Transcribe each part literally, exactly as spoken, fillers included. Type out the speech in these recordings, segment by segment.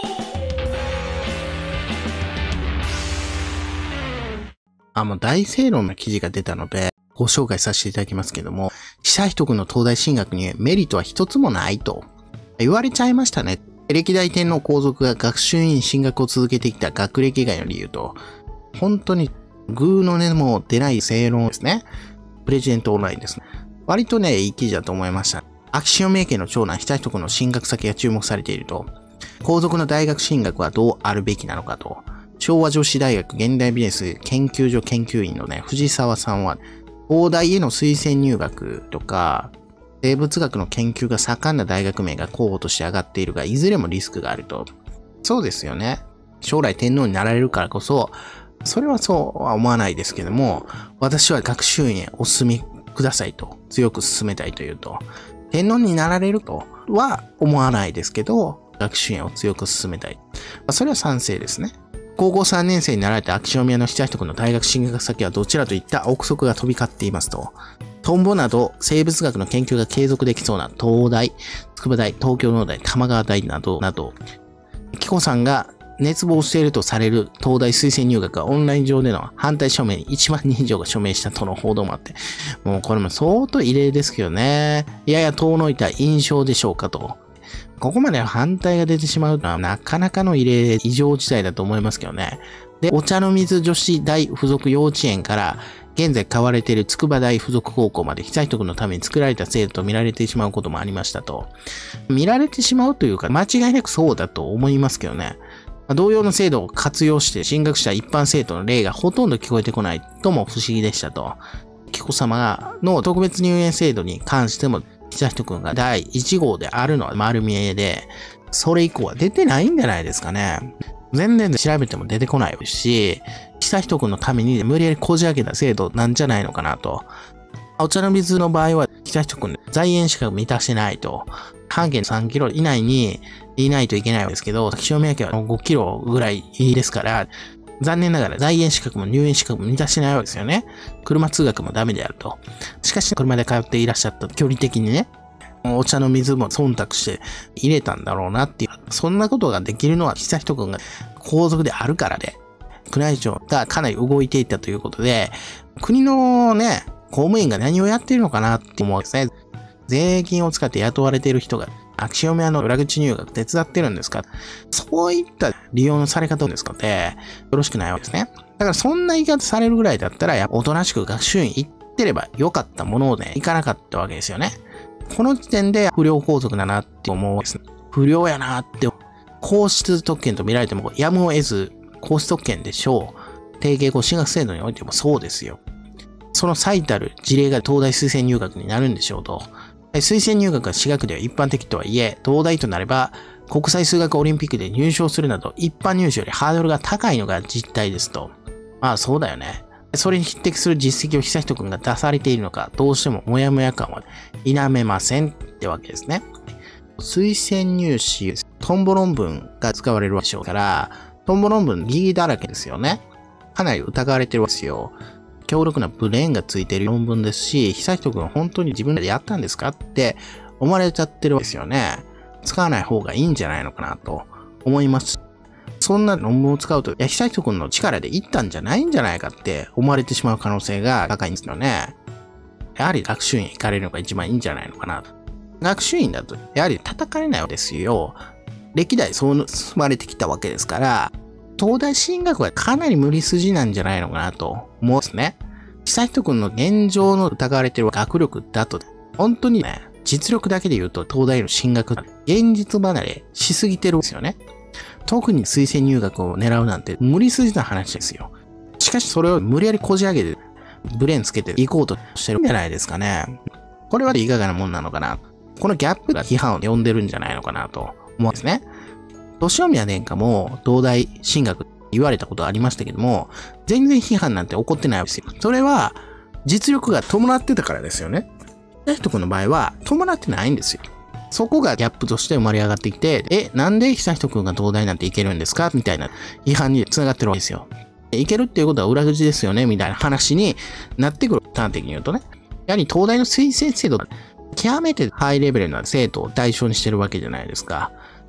あ、もう大正論の記事が出たので、ご紹介させていただきますけども、悠仁くんの東大進学にメリットは一つもないと言われちゃいましたね。歴代天皇皇族が学習院進学を続けてきた学歴以外の理由と、本当にグーの音も出ない正論ですね。プレジデントオンラインですね。割とね、いい記事だと思いました。秋篠宮家の長男悠仁くんの進学先が注目されていると、皇族の大学進学はどうあるべきなのかと、昭和女子大学現代ビジネス研究所研究員のね、藤沢さんは、東大への推薦入学とか、生物学の研究が盛んな大学名が候補として上がっているが、いずれもリスクがあると。そうですよね。将来天皇になられるからこそ、それはそうは思わないですけども、私は学習院へお進みくださいと、強く進めたいというと、天皇になられるとは思わないですけど、学習院を強く進めたい。それは賛成ですね。高校さんねん生になられた秋篠宮の悠仁くんの大学進学先はどちらといった憶測が飛び交っていますと、トンボなど生物学の研究が継続できそうな東大、筑波大、東京農大、玉川大などなど、紀子さんが熱望しているとされる東大推薦入学はオンライン上での反対署名にいちまんにん以上が署名したとの報道もあって、もうこれも相当異例ですけどね。やや遠のいた印象でしょうかと。ここまで反対が出てしまうのはなかなかの異例、異常事態だと思いますけどね。で、お茶の水女子大附属幼稚園から現在買われている筑波大附属高校まで悠仁くんのために作られた制度と見られてしまうこともありましたと。見られてしまうというか間違いなくそうだと思いますけどね。同様の制度を活用して進学した一般生徒の例がほとんど聞こえてこないとも不思議でしたと。紀子さまの特別入園制度に関しても悠仁くんがだいいち号であるのは丸見えで、それ以降は出てないんじゃないですかね。全然調べても出てこないし、悠仁くんのために無理やりこじ開けた制度なんじゃないのかなと。お茶の水の場合は悠仁くん在園資格満たしてないと。半径さんキロ以内にいないといけないわけですけど、秋篠宮家はごキロぐらいですから、残念ながら在園資格も入園資格も満たしてないわけですよね。車通学もダメであると。しかし車で通っていらっしゃった距離的にね、お茶の水も忖度して入れたんだろうなっていう。そんなことができるのは悠仁くんが皇族であるからで、宮内庁がかなり動いていったということで、国のね、公務員が何をやっているのかなって思うんですね。税金を使って雇われている人が秋篠宮の裏口入学手伝ってるんですか？そういった利用のされ方ですかね、よろしくないわけですね。だからそんな言い方されるぐらいだったら、やっぱおとなしく学習院行ってればよかったものをね、行かなかったわけですよね。この時点で不良皇族だなって思うんですね。不良やなって、皇室特権と見られてもやむを得ず皇室特権でしょう。提携校進学制度においてもそうですよ。その最たる事例が東大推薦入学になるんでしょうと。推薦入学が私学では一般的とはいえ、東大となれば国際数学オリンピックで入賞するなど一般入試よりハードルが高いのが実態ですと。まあそうだよね。それに匹敵する実績を悠仁くんが出されているのか、どうしてもモヤモヤ感は否めませんってわけですね。推薦入試、トンボ論文が使われるでしょうから、トンボ論文疑義だらけですよね。かなり疑われてるわけですよ。強力なブレーンがついている論文ですし、悠仁くん本当に自分でやったんですかって思われちゃってるわけですよね。使わない方がいいんじゃないのかなと思います。そんな論文を使うと、いや、悠仁くんの力で行ったんじゃないんじゃないかって思われてしまう可能性が高いんですよね。やはり学習院行かれるのが一番いいんじゃないのかなと。学習院だと、やはり叩かれないわけですよ。歴代そう進まれてきたわけですから、東大進学はかなり無理筋なんじゃないのかなと思うんですね。悠仁くんの現状の疑われている学力だと、本当にね、実力だけで言うと東大の進学、現実離れしすぎてるんですよね。特に推薦入学を狙うなんて無理筋な話ですよ。しかしそれを無理やりこじ開けて、ブレーンつけていこうとしてるんじゃないですかね。これはいかがなもんなのかな。このギャップが批判を呼んでるんじゃないのかなと思うんですね。利宮殿下も東大進学言われたことありましたけども、全然批判なんて起こってないわけですよ。それは実力が伴ってたからですよね。悠仁くんの場合は伴ってないんですよ。そこがギャップとして生まれ上がってきて、え、なんで悠仁くんが東大なんて行けるんですかみたいな批判に繋がってるわけですよ。行けるっていうことは裏口ですよねみたいな話になってくる。端的に言うとね。やはり東大の推薦制度、極めてハイレベルな生徒を対象にしてるわけじゃないですか。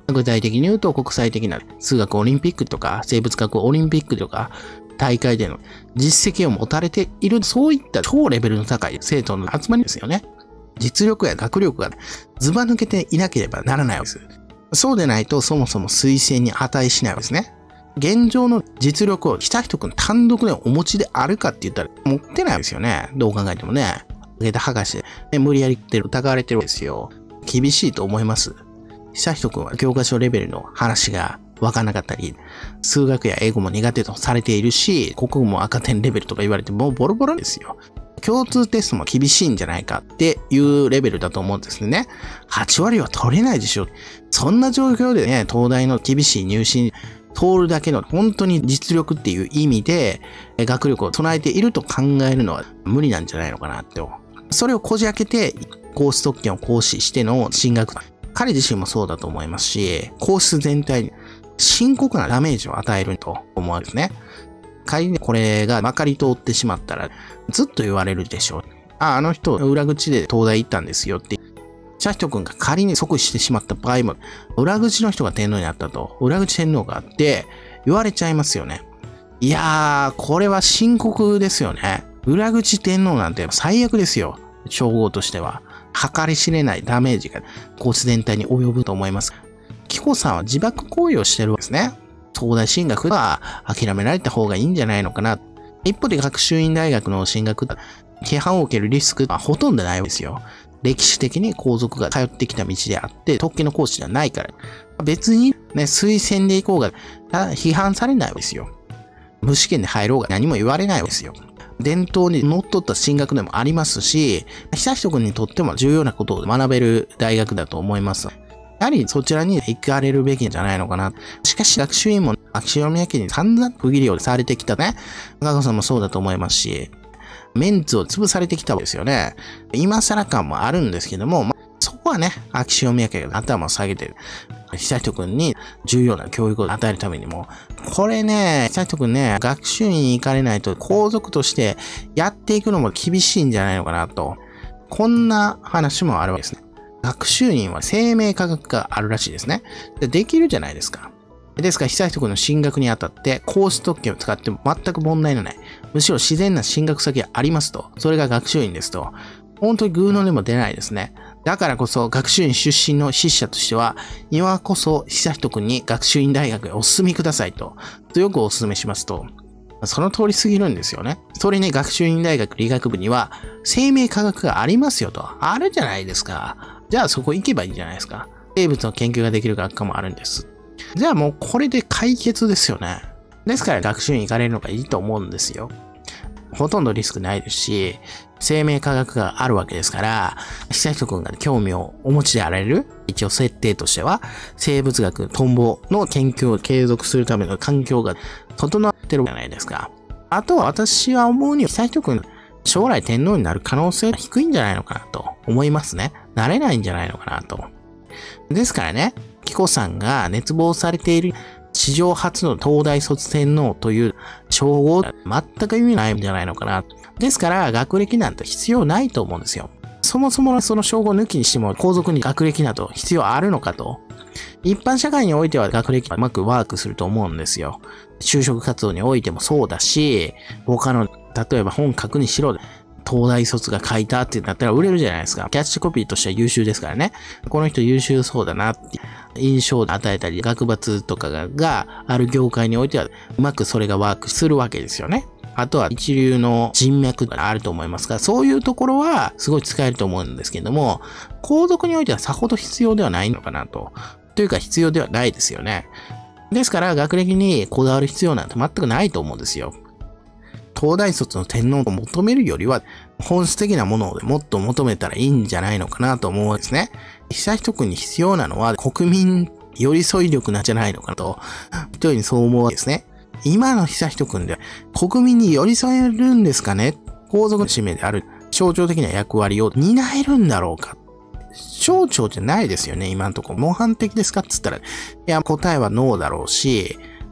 具体的に言うと国際的な数学オリンピックとか生物学オリンピックとか大会での実績を持たれている、そういった超レベルの高い生徒の集まりですよね。実力や学力がズバ抜けていなければならないわけです。そうでないとそもそも推薦に値しないわけですね。現状の実力を悠仁くん単独でお持ちであるかって言ったら持ってないですよね。どう考えてもね。下駄剥がして、ね、無理やりって疑われてるんですよ。厳しいと思います。悠仁くんは教科書レベルの話がわからなかったり、数学や英語も苦手とされているし、国語も赤点レベルとか言われてもうボロボロですよ。共通テストも厳しいんじゃないかっていうレベルだと思うんですね。はち割は取れないでしょ。そんな状況でね、東大の厳しい入試通るだけの本当に実力っていう意味で学力を備えていると考えるのは無理なんじゃないのかなって。それをこじ開けてコース特権を行使しての進学。彼自身もそうだと思いますし、コース全体に深刻なダメージを与えると思うんですね。仮にこれがまかり通ってしまったらずっと言われるでしょう。あ、あの人裏口で東大行ったんですよって。悠仁くんが仮に即死してしまった場合も、裏口の人が天皇になったと、裏口天皇があって言われちゃいますよね。いやー、これは深刻ですよね。裏口天皇なんて最悪ですよ。称号としては。計り知れないダメージがコース全体に及ぶと思います。紀子さんは自爆行為をしてるわけですね。東大進学は諦められた方がいいんじゃないのかな。一方で学習院大学の進学、批判を受けるリスクはほとんどないわけですよ。歴史的に皇族が通ってきた道であって、特権の行使ではないから。別にね、推薦で行こうが、批判されないわけですよ。無試験で入ろうが何も言われないわけですよ。伝統にのっとった進学でもありますし、悠仁くんにとっても重要なことを学べる大学だと思います。やはりそちらに行かれるべきじゃないのかな。しかし学習院も秋篠宮家に散々区切りをされてきたね。加賀さんもそうだと思いますし、メンツを潰されてきたわけですよね。今更感もあるんですけども、まあ、そこはね、秋篠宮家が頭を下げて、悠仁くんに重要な教育を与えるためにも、これね、悠仁くんね、学習院に行かれないと皇族としてやっていくのも厳しいんじゃないのかなと。こんな話もあるわけですね。学習院は生命科学があるらしいですね。で、できるじゃないですか。ですから、悠仁くんの進学にあたって、コース特権を使っても全く問題のない。むしろ自然な進学先がありますと。それが学習院ですと。本当にグーの音も出ないですね。だからこそ、学習院出身の筆者としては、今こそ悠仁くんに学習院大学へお進みくださいと、強くお勧めしますと。その通り過ぎるんですよね。それに学習院大学理学部には、生命科学がありますよと。あるじゃないですか。じゃあそこ行けばいいじゃないですか。生物の研究ができる学科もあるんです。じゃあもうこれで解決ですよね。ですから学習院行かれるのがいいと思うんですよ。ほとんどリスクないですし、生命科学があるわけですから、悠仁くんが興味をお持ちであられる、一応設定としては、生物学、トンボの研究を継続するための環境が整ってるじゃないですか。あとは私は思うに、悠仁くん、将来天皇になる可能性が低いんじゃないのかなと思いますね。なれないんじゃないのかなと。ですからね、紀子さんが熱望されている史上初の東大卒天皇という称号は全く意味ないんじゃないのかな。ですから学歴なんて必要ないと思うんですよ。そもそもその称号抜きにしても皇族に学歴など必要あるのかと。一般社会においては学歴がうまくワークすると思うんですよ。就職活動においてもそうだし、他の例えば本書くにしろ、東大卒が書いたってなったら売れるじゃないですか。キャッチコピーとしては優秀ですからね。この人優秀そうだなって印象を与えたり、学閥とかが、がある業界においてはうまくそれがワークするわけですよね。あとは一流の人脈があると思いますが、そういうところはすごい使えると思うんですけども、皇族においてはさほど必要ではないのかなと。というか必要ではないですよね。ですから学歴にこだわる必要なんて全くないと思うんですよ。東大卒の天皇を求めるよりは本質的なものをもっと求めたらいいんじゃないのかなと思うんですね。悠仁くんに必要なのは国民寄り添い力なんじゃないのかなと、一人にそう思うわけですね。今の悠仁くんで国民に寄り添えるんですかね？皇族の使命である象徴的な役割を担えるんだろうか？象徴じゃないですよね、今のところ。模範的ですかって言ったら、いや、答えはノーだろうし、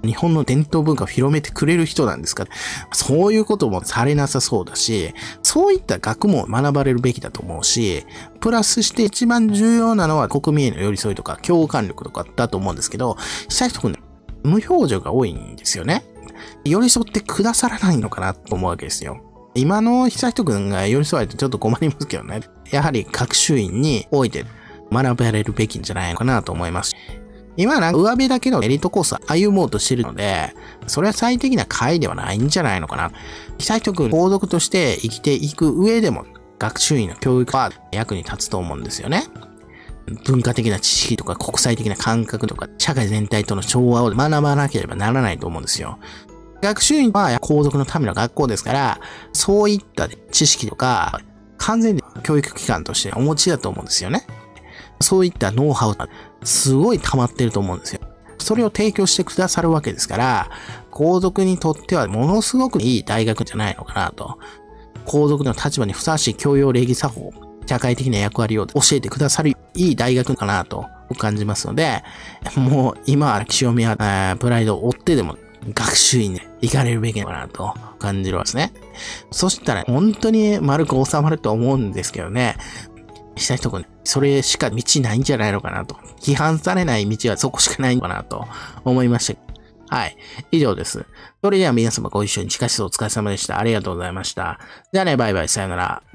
日本の伝統文化を広めてくれる人なんですか？そういうこともされなさそうだし、そういった学も学ばれるべきだと思うし、プラスして一番重要なのは国民への寄り添いとか共感力とかだと思うんですけど、悠仁くん、無表情が多いんですよね。寄り添ってくださらないのかなと思うわけですよ。今の悠仁くんが寄り添われてちょっと困りますけどね。やはり学習院において学ばれるべきんじゃないのかなと思います。今はなんか上辺だけのエリートコースを歩もうとしてるので、それは最適な回ではないんじゃないのかな。悠仁くん皇族として生きていく上でも、学習院の教育は役に立つと思うんですよね。文化的な知識とか国際的な感覚とか、社会全体との調和を学ばなければならないと思うんですよ。学習院は皇族のための学校ですから、そういった知識とか、完全に教育機関としてお持ちだと思うんですよね。そういったノウハウがすごい溜まってると思うんですよ。それを提供してくださるわけですから、皇族にとってはものすごくいい大学じゃないのかなと。皇族の立場にふさわしい教養礼儀作法、社会的な役割を教えてくださるいい大学かなと感じますので、もう今は清宮プライドを追ってでも学習院に行かれるべきかなと感じるわけですね。そしたら本当に丸く収まると思うんですけどね。悠仁くん、それしか道ないんじゃないのかなと。批判されない道はそこしかないのかなと思いました。はい。以上です。それでは皆様ご一緒に近しそうお疲れ様でした。ありがとうございました。じゃあね、バイバイ、さよなら。